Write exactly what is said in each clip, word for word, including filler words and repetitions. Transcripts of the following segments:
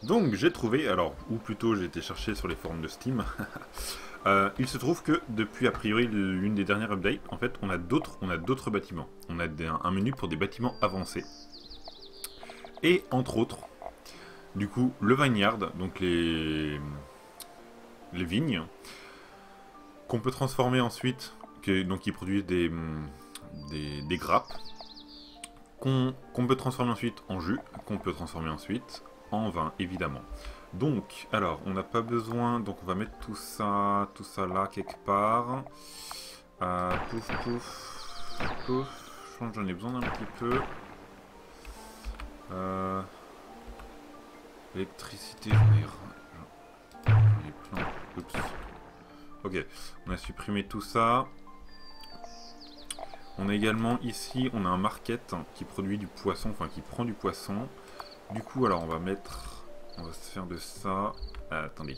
Donc j'ai trouvé, alors, ou plutôt j'ai été chercher sur les forums de Steam. Euh, il se trouve que depuis a priori l'une des dernières updates, en fait, on a d'autres, on a d'autres bâtiments. On a des- un menu pour des bâtiments avancés. Et entre autres, du coup, le vineyard, donc les, les vignes, qu'on peut transformer ensuite, que, donc qui produisent des, des, des grappes, qu'on qu'on peut transformer ensuite en jus, qu'on peut transformer ensuite en vin, évidemment. Donc, alors, on n'a pas besoin, donc on va mettre tout ça, tout ça là quelque part. Euh, pouf, pouf, pouf. Je pense que j'en ai besoin d'un petit peu. Euh, électricité, j'en ai, j'en ai plein. Oups. Ok, on a supprimé tout ça. On a également ici, on a un market qui produit du poisson, enfin qui prend du poisson. Du coup, alors on va mettre, on va se faire de ça. Ah, attendez.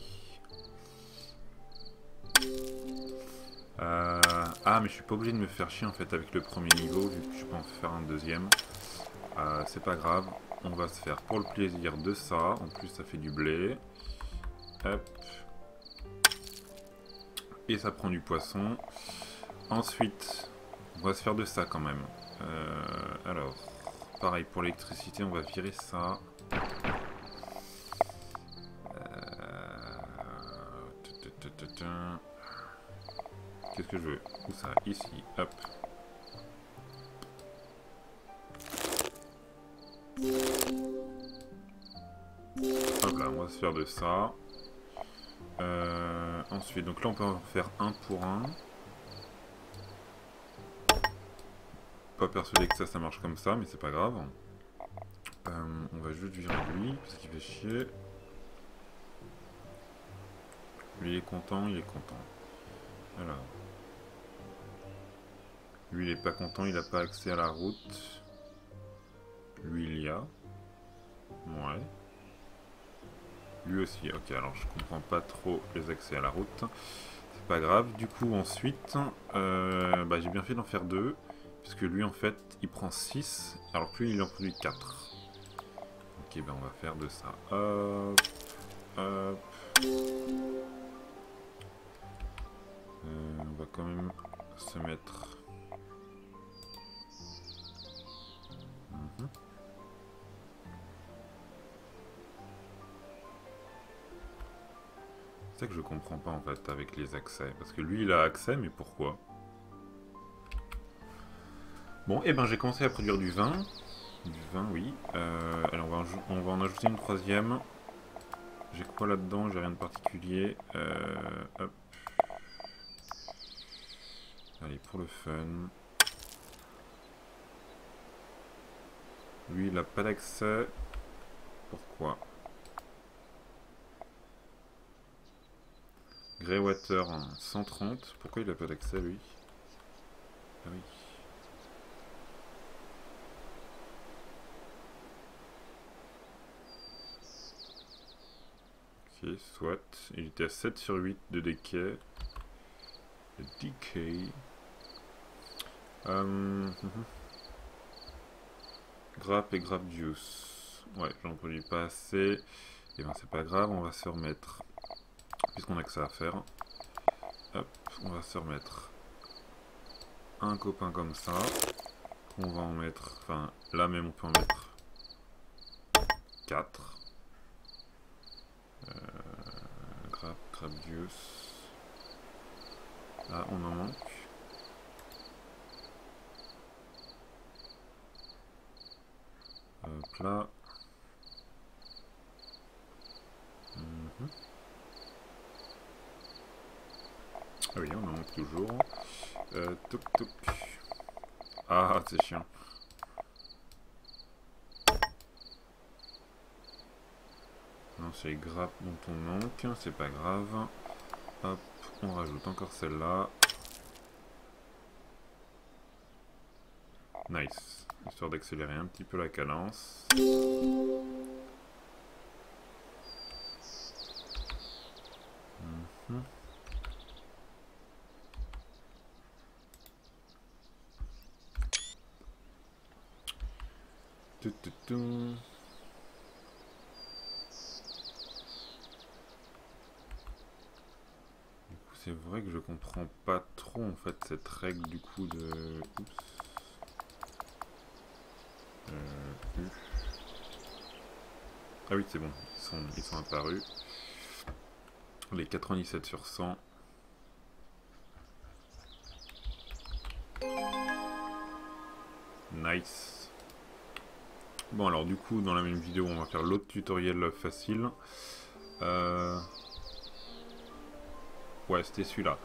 Euh, ah, mais je suis pas obligé de me faire chier en fait avec le premier niveau vu que je peux en faire un deuxième. Euh, c'est pas grave, on va se faire pour le plaisir de ça. En plus, ça fait du blé. Hop. Et ça prend du poisson. Ensuite, on va se faire de ça quand même. Euh, alors, pareil pour l'électricité, on va virer ça. Euh, Qu'est-ce que je veux? Où ça? Ici, hop. Hop là, on va se faire de ça. Euh, ensuite, donc là on peut en faire un pour un. Pas persuadé que ça, ça marche comme ça, mais c'est pas grave. Euh, on va juste virer lui, parce qu'il fait chier. Lui il est content, il est content. Alors. Lui il est pas content, il a pas accès à la route. Lui il y a. Ouais. Lui aussi, ok, alors je comprends pas trop les accès à la route. C'est pas grave, du coup ensuite, euh, bah, j'ai bien fait d'en faire deux. Puisque lui en fait, il prend six, alors que lui il en produit quatre. Ok, ben on va faire de ça. Hop, hop. Euh, on va quand même se mettre... Mhm. C'est ça que je comprends pas en fait avec les accès. Parce que lui il a accès, mais pourquoi? Bon, et ben j'ai commencé à produire du vin. Du vin, oui. Euh, alors on va, on va en ajouter une troisième. J'ai quoi là-dedans? J'ai rien de particulier. Euh, hop. Allez, pour le fun. Lui, il a pas d'accès. Pourquoi? Greywater cent trente. Pourquoi il a pas d'accès, lui? Ah oui. Ok, soit. Il était à sept sur huit de decay. De decay. Euh, grappe et grappe juice. Ouais, j'en produis pas assez. Et ben c'est pas grave, on va se remettre. Puisqu'on a que ça à faire. Hop, on va se remettre un copain comme ça. On va en mettre. Enfin, là même on peut en mettre quatre. Euh, grappe, grappe juice. Là on en manque. Hop là. Mhm. Ah oui, on en manque toujours. Euh, toc toc. Ah, c'est chiant. Non, c'est les grappes dont on manque, c'est pas grave. Hop, on rajoute encore celle-là. Nice. Histoire d'accélérer un petit peu la cadence. Mhm. Tout, tout, tout. c'est vrai que je comprends pas trop en fait cette règle du coup de... Oups. Euh, U. Ah oui, c'est bon, ils sont, ils sont apparus. Les quatre-vingt-dix-sept sur cent. Nice. Bon alors du coup dans la même vidéo on va faire l'autre tutoriel facile. Euh... Ouais c'était celui-là.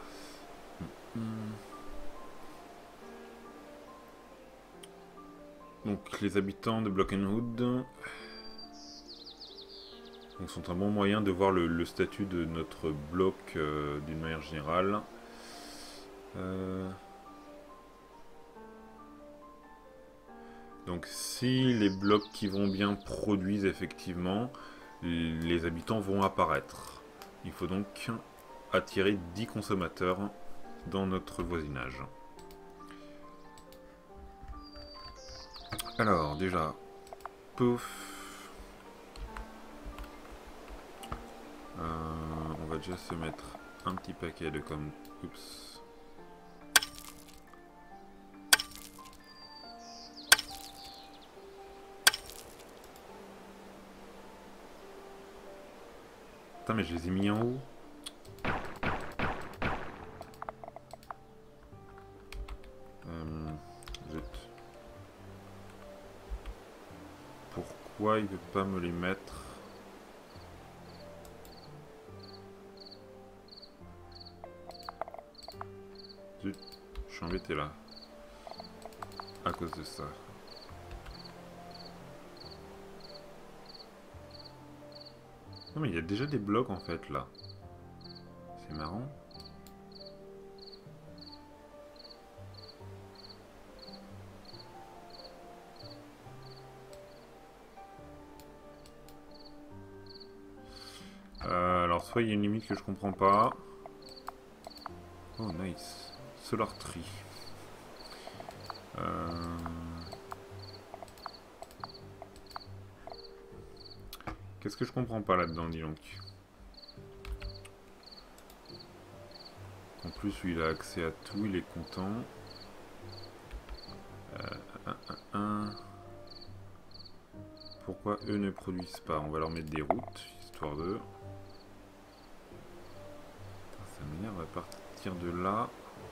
Donc les habitants de Brokenwood donc, sont un bon moyen de voir le, le statut de notre bloc euh, d'une manière générale. Euh... Donc si les blocs qui vont bien produisent effectivement, les habitants vont apparaître. Il faut donc attirer dix consommateurs dans notre voisinage. Alors déjà, pouf. Euh, on va déjà se mettre un petit paquet de comme... Oups. Putain mais je les ai mis en haut. Euh, zut. Pourquoi il veut pas me les mettre? Zut, je suis embêté là. À cause de ça. Non mais il y a déjà des blocs en fait là. C'est marrant. Euh, alors soit il y a une limite que je comprends pas. Oh nice. Solar Tree. Euh... Qu'est-ce que je comprends pas là-dedans, dis donc. En plus, lui, il a accès à tout, il est content. Euh, un, un, un. Pourquoi eux ne produisent pas? On va leur mettre des routes, histoire de... Ça m'énerve à partir de là.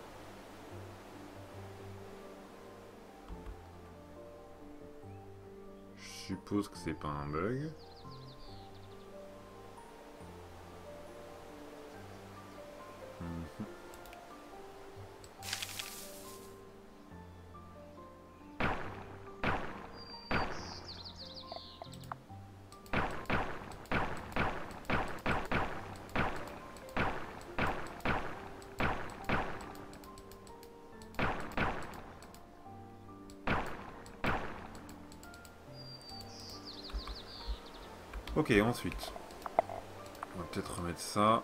Je suppose que c'est pas un bug. Mmh. Ok, ensuite, on va peut-être remettre ça.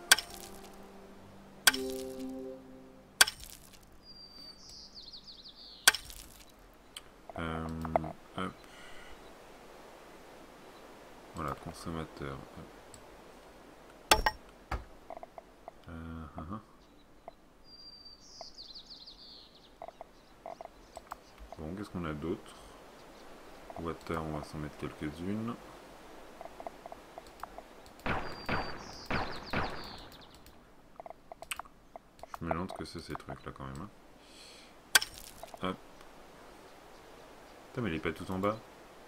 Euh, hop. Voilà, consommateur. Euh, uh -huh. Bon, qu'est-ce qu'on a d'autre? Water, on va s'en mettre quelques-unes. Je me demande ce que c'est ces trucs là quand même. Hein. Hop. Putain, mais il est pas tout en bas.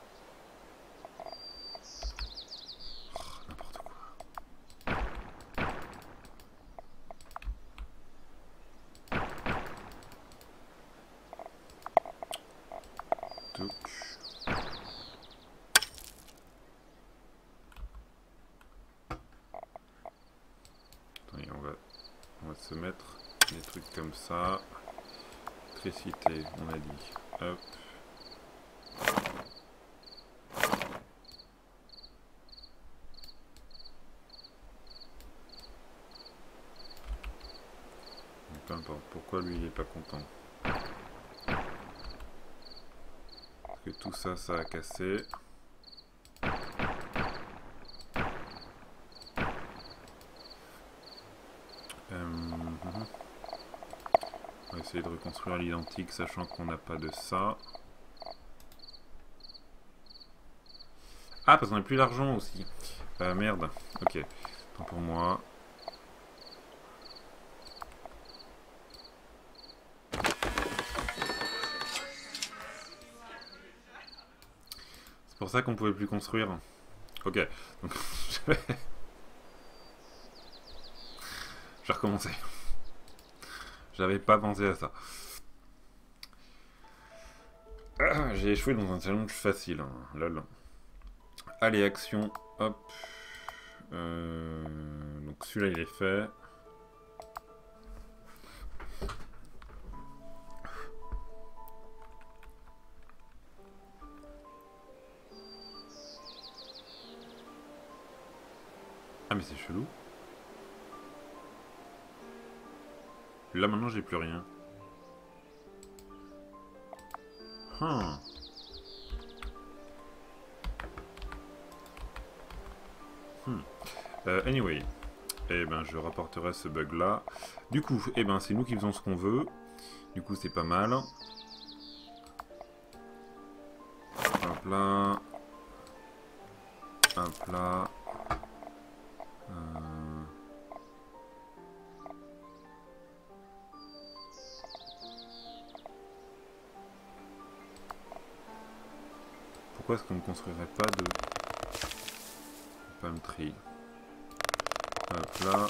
Oh, n'importe quoi. Touc. Attendez, on va, on va se mettre des trucs comme ça. Électricité, on a dit. Hop. Peu importe, pourquoi lui il est pas content? Parce que tout ça, ça a cassé. Euh... essayer de reconstruire à l'identique, sachant qu'on n'a pas de ça. Ah, parce qu'on n'a plus d'argent aussi. Euh, merde. Ok. Tant pour moi. C'est pour ça qu'on pouvait plus construire. Ok. Donc, je vais... je vais recommencer. J'avais pas pensé à ça. Ah, j'ai échoué dans un challenge facile. Hein. Lol. Allez, action. Hop. Euh... Donc celui-là, il est fait. Ah, mais c'est chelou. Là, maintenant, j'ai plus rien. Huh. Hmm. Euh, anyway, eh ben, je rapporterai ce bug là. Du coup, eh ben, c'est nous qui faisons ce qu'on veut. Du coup, c'est pas mal. Hop là. Hop là. Euh... Pourquoi est-ce qu'on ne construirait pas de palm tree? Hop là.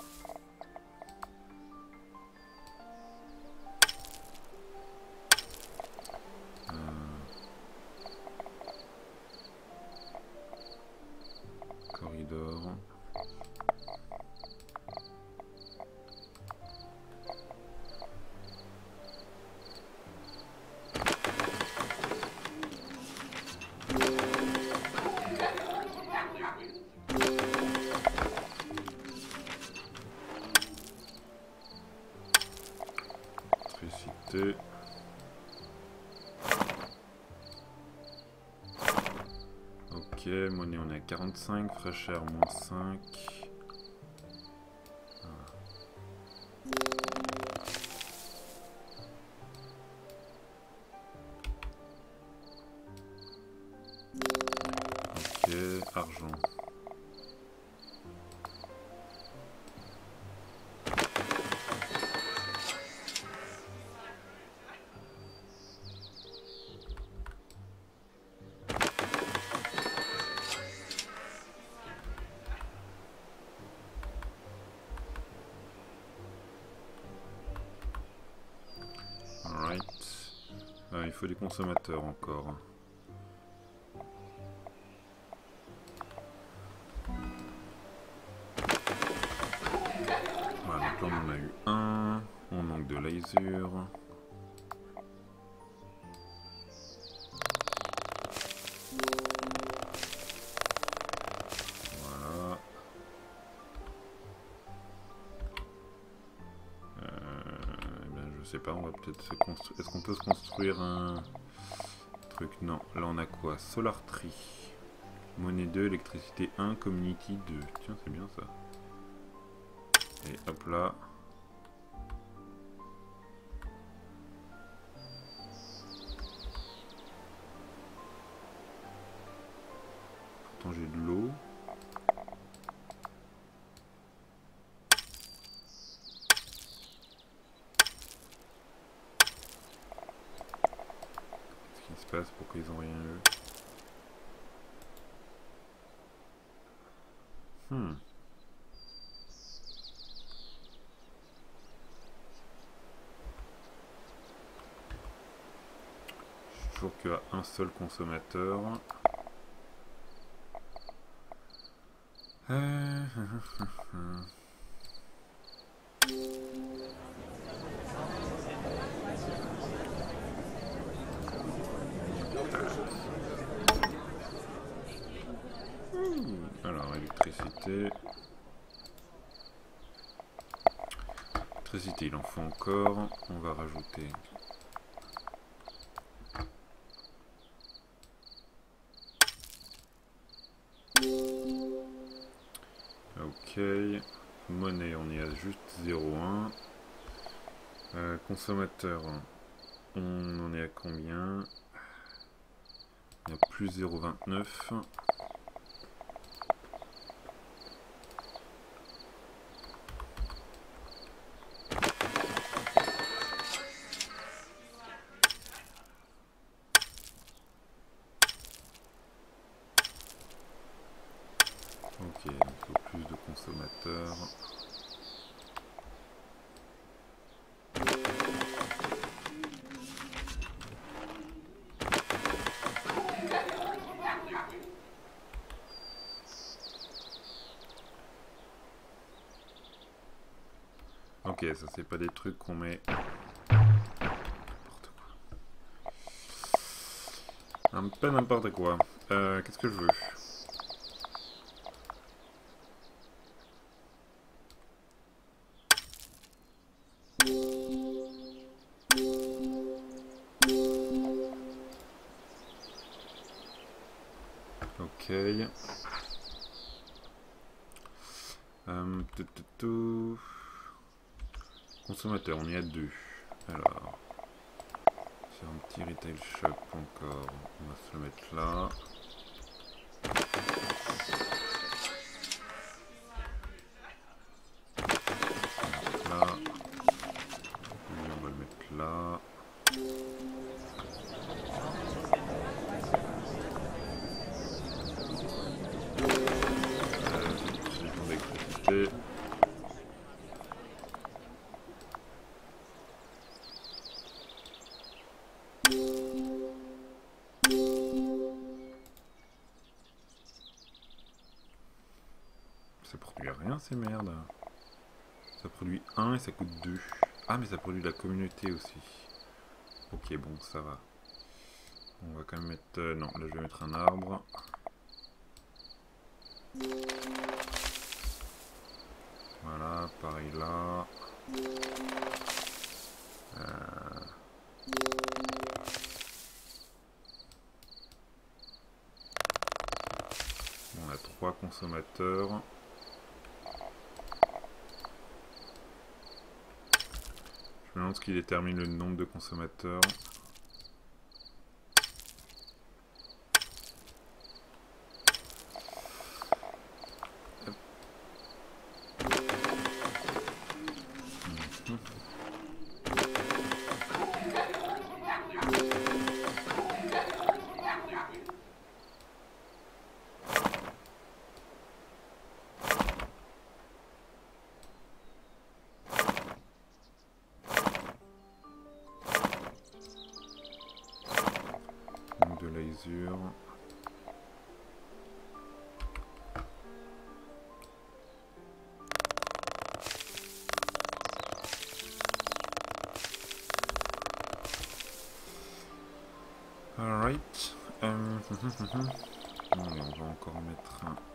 Euh... Corridor. Électricité. Ok, monnaie on est à quarante-cinq, fraîcheur moins cinq. Ok, argent. Alright. Euh, il faut des consommateurs encore. Voilà, donc là on en a eu un. On manque de laser. Voilà. Euh, eh ben, je sais pas, on va peut-être se construire. Est-ce qu'on peut se construire un truc? Non. Là on a quoi? Solar Tree. Monnaie deux, électricité un, community deux. Tiens, c'est bien ça. Et hop là. Pourtant j'ai de l'eau. Qu'est-ce qui se passe? Pourquoi ils ont rien eu? Hmm. Toujours qu'à un seul consommateur. Euh... Alors, électricité. Électricité, il en faut encore. On va rajouter. Ok. Monnaie, on est à juste zéro virgule un. Euh, consommateur, on en est à combien? Il y a plus zéro virgule vingt-neuf. Ok, donc il faut plus de consommateurs. Ok, ça c'est pas des trucs qu'on met... N'importe quoi. Un peu n'importe quoi. Euh, Qu'est-ce que je veux? Ok. Euh, tout, tout, tout. Consommateur, on est à deux. Alors, sur un petit retail shop encore, on va se le mettre là. Là. Lui, on va le mettre là. Euh, j'ai besoin d'électricité. Ça produit rien ces merdes. Ça produit un et ça coûte deux. Ah mais ça produit de la communauté aussi. Ok bon ça va. On va quand même mettre... Euh, non là je vais mettre un arbre. Voilà, pareil là. Euh... On a trois consommateurs. Je me demande ce qui détermine le nombre de consommateurs. Hop. Mmh. Donc de l'azur. Alright. Euh, Allez, on va encore mettre un.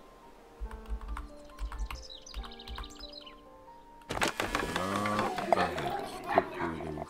Là, avec Coco, il est où?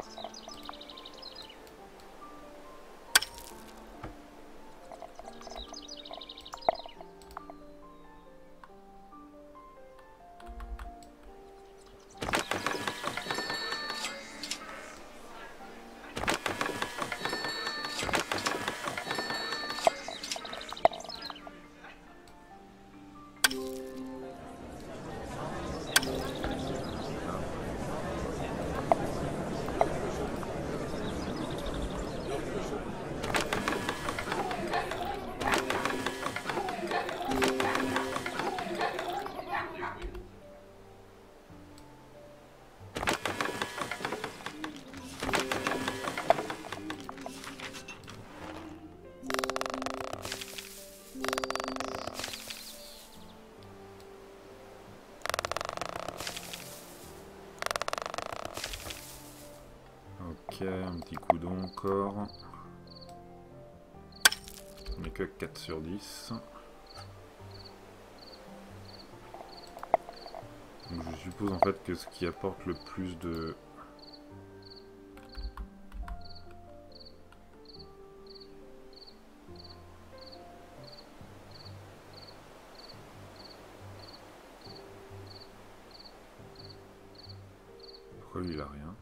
Ok, un petit coup d'eau encore. On n'est que quatre sur dix. Donc je suppose en fait que ce qui apporte le plus de... Pourquoi pourquoi lui il a rien.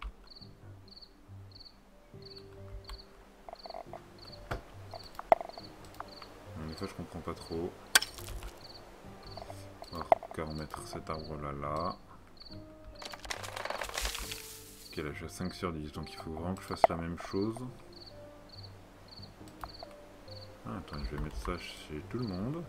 Des fois je comprends pas trop. On va encore mettre cet arbre là là. Ok, là je suis à cinq sur dix, donc il faut vraiment que je fasse la même chose. Ah, attends, je vais mettre ça chez tout le monde.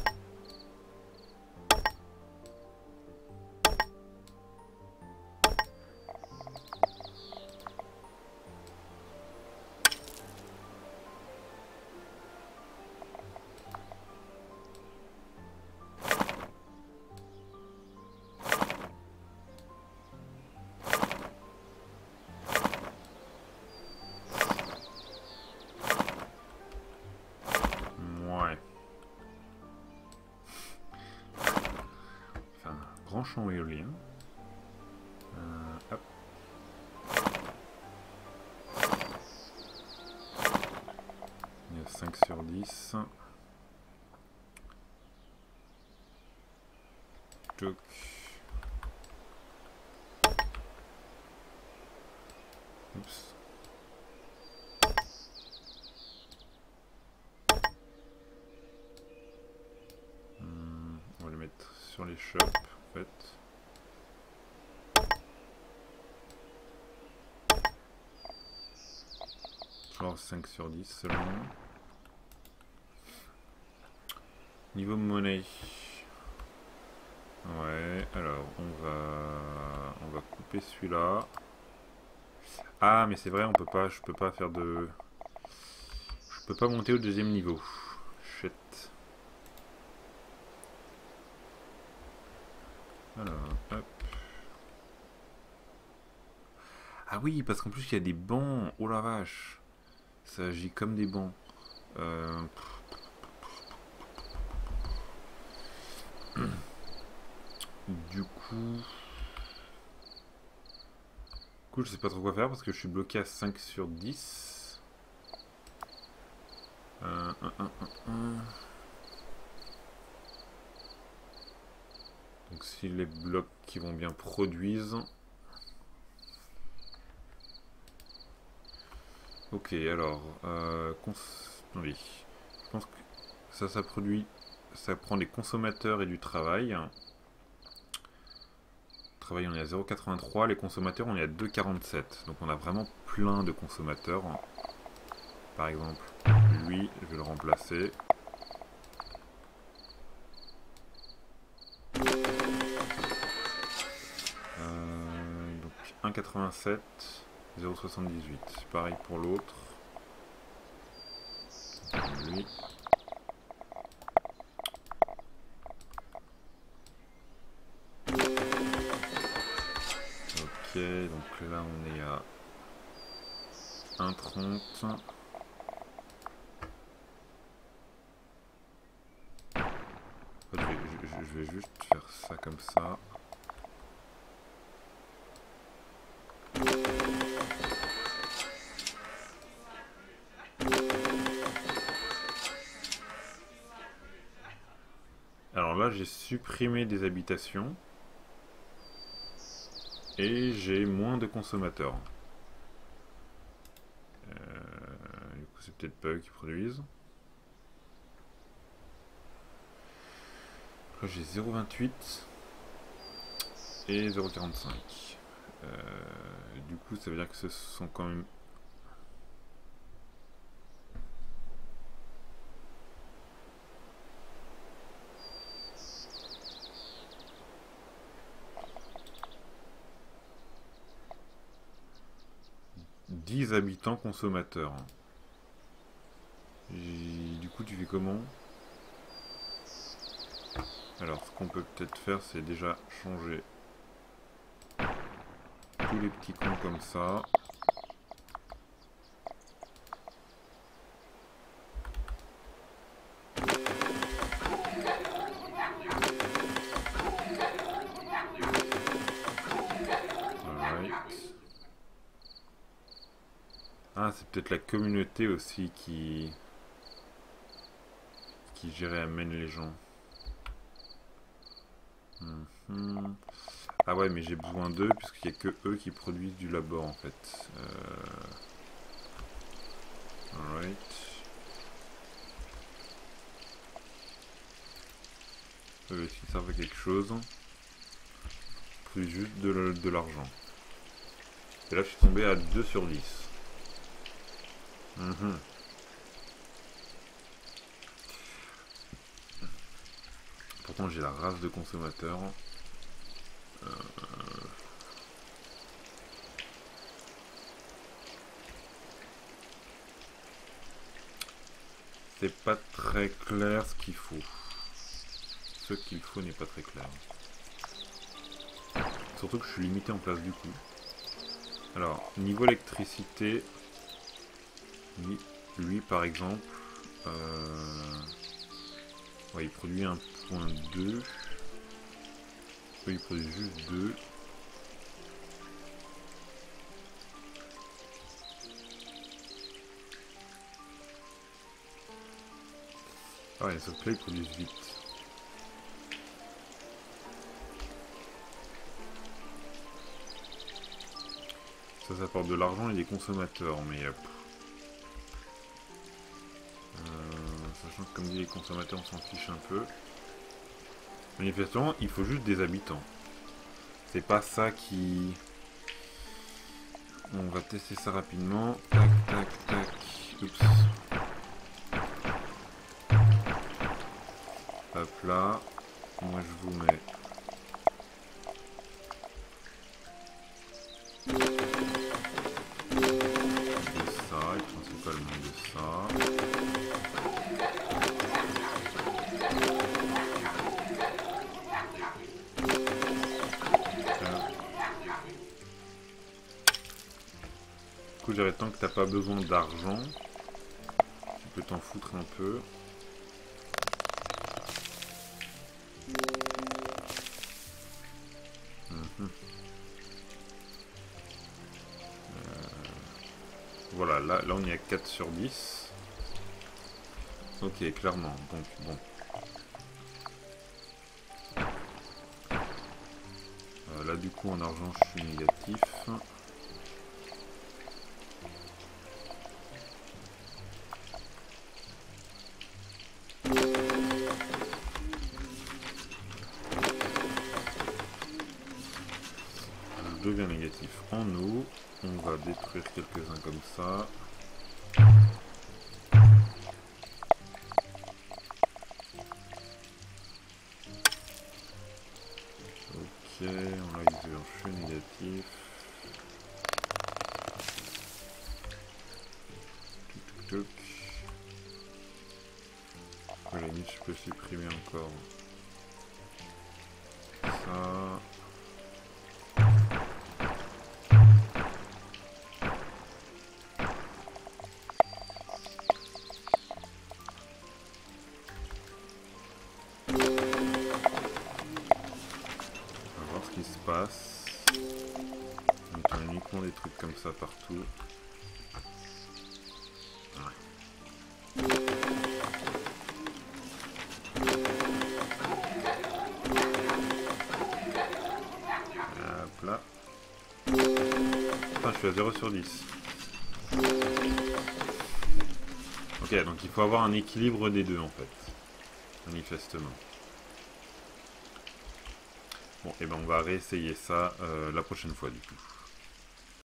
Champ éolien. Euh, hop. Il y a cinq sur dix. Toc. Oups. Hmm, on va le mettre sur les shops. Fait. Genre cinq sur dix seulement. Niveau monnaie. Ouais, alors on va on va couper celui-là. Ah mais c'est vrai, on peut pas, je peux pas faire de. Je peux pas monter au deuxième niveau. Shit. Alors, hop. Ah oui, parce qu'en plus il y a des bancs. Oh la vache. Ça agit comme des bancs. Euh... Du coup... Du coup, je sais pas trop quoi faire parce que je suis bloqué à cinq sur dix. Euh, un, un, un, un. Donc si les blocs qui vont bien produisent... Ok, alors... Euh, cons... Oui. Je pense que ça, ça produit... Ça prend des consommateurs et du travail. Travail, on est à zéro virgule quatre-vingt-trois. Les consommateurs, on est à deux virgule quarante-sept. Donc on a vraiment plein de consommateurs. Par exemple, lui, je vais le remplacer. Euh, donc un virgule quatre-vingt-sept, zéro virgule soixante-dix-huit. Pareil pour l'autre. Lui. Ok, donc là on est à un virgule trente. Je vais, je, je vais juste faire ça comme ça. Alors là j'ai supprimé des habitations. Et j'ai moins de consommateurs. Euh, du coup c'est peut-être pas eux qui produisent. Là j'ai zéro virgule vingt-huit et zéro virgule quarante-cinq. Euh, du coup ça veut dire que ce sont quand même... dix habitants consommateurs. Et du coup tu fais comment? Alors ce qu'on peut peut-être faire c'est déjà changer tous les petits cons comme ça. Ah, c'est peut-être la communauté aussi qui qui gère et amène les gens. Mm-hmm. Ah ouais, mais j'ai besoin d'eux, puisqu'il n'y a que eux qui produisent du labor, en fait. Euh... Alright. Eux, est-ce qu'ils servent à quelque chose? Plus juste de l'argent. Et là, je suis tombé à deux sur dix. Mm-hmm. Pourtant, j'ai la race de consommateur. Euh... C'est pas très clair ce qu'il faut. Ce qu'il faut n'est pas très clair. Surtout que je suis limité en place du coup. Alors, niveau électricité, lui, lui par exemple, euh... ouais, il produit un point deux. Oui, il produit juste deux. Ah ouais, sauf que là, ils produisent vite. Ça, ça apporte de l'argent et des consommateurs, mais... Euh, sachant que comme dit les consommateurs, on s'en fiche un peu. Manifestement, il faut juste des habitants. C'est pas ça qui... On va tester ça rapidement. Tac, tac, tac. Oups. Hop là. Moi, je vous mets... de ça, et principalement de ça. Du coup, j'arrête tant que t'as pas besoin d'argent. Tu peux t'en foutre un peu. Mmh. Euh, voilà, là, là on est à quatre sur dix. Ok, clairement. Donc, bon. Euh, là, du coup, en argent, je suis négatif. Je deviens négatif en eau. On va détruire quelques-uns comme ça. Ok, on l'a isolé, je suis négatif. Tuk tuk. À la limite, je peux supprimer encore ça. Passe. Donc on a uniquement des trucs comme ça partout. Ouais. Hop là. Enfin, je suis à zéro sur dix. Ok, donc il faut avoir un équilibre des deux en fait. Manifestement. Bon, et ben on va réessayer ça euh, la prochaine fois du coup.